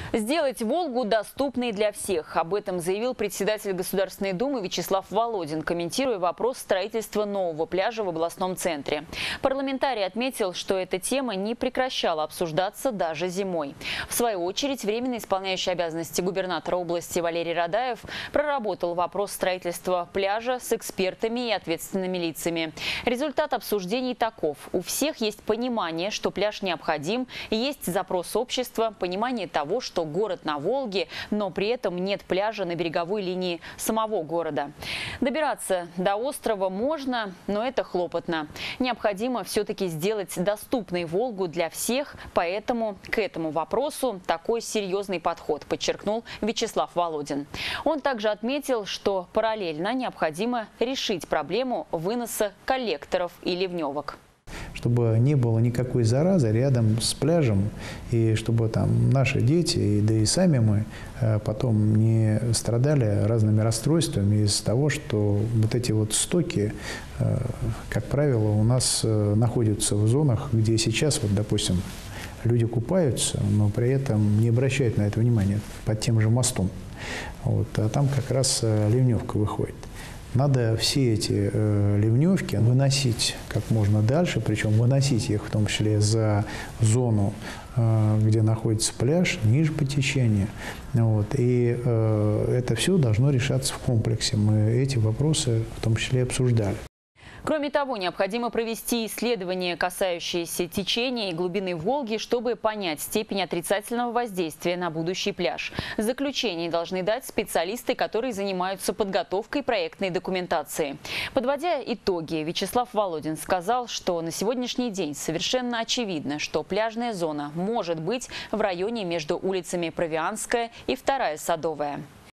Сделать Волгу доступной для всех. Об этом заявил председатель Государственной Думы Вячеслав Володин, комментируя вопрос строительства нового пляжа в областном центре. Парламентарий отметил, что эта тема не прекращала обсуждаться даже зимой. В свою очередь, временно исполняющий обязанности губернатора области Валерий Радаев проработал вопрос строительства пляжа с экспертами и ответственными лицами. Результат обсуждений таков. У всех есть понимание, что пляж необходим, есть запрос общества, понимание того, что город на Волге, но при этом нет пляжа на береговой линии самого города. Добираться до острова можно, но это хлопотно. Необходимо все-таки сделать доступной Волгу для всех, поэтому к этому вопросу такой серьезный подход, подчеркнул Вячеслав Володин. Он также отметил, что параллельно необходимо решить проблему выноса коллекторов и ливневок. Чтобы не было никакой заразы рядом с пляжем, и чтобы там наши дети, да и сами мы потом не страдали разными расстройствами из-за того, что вот эти вот стоки, как правило, у нас находятся в зонах, где сейчас, вот, допустим, люди купаются, но при этом не обращают на это внимания под тем же мостом. Вот, а там как раз ливневка выходит. Надо все эти ливневки выносить как можно дальше, причем выносить их в том числе за зону, где находится пляж, ниже по течению. Вот. И это все должно решаться в комплексе. Мы эти вопросы в том числе обсуждали. Кроме того, необходимо провести исследования, касающиеся течения и глубины Волги, чтобы понять степень отрицательного воздействия на будущий пляж. Заключение должны дать специалисты, которые занимаются подготовкой проектной документации. Подводя итоги, Вячеслав Володин сказал, что на сегодняшний день совершенно очевидно, что пляжная зона может быть в районе между улицами Провианская и 2-я Садовая.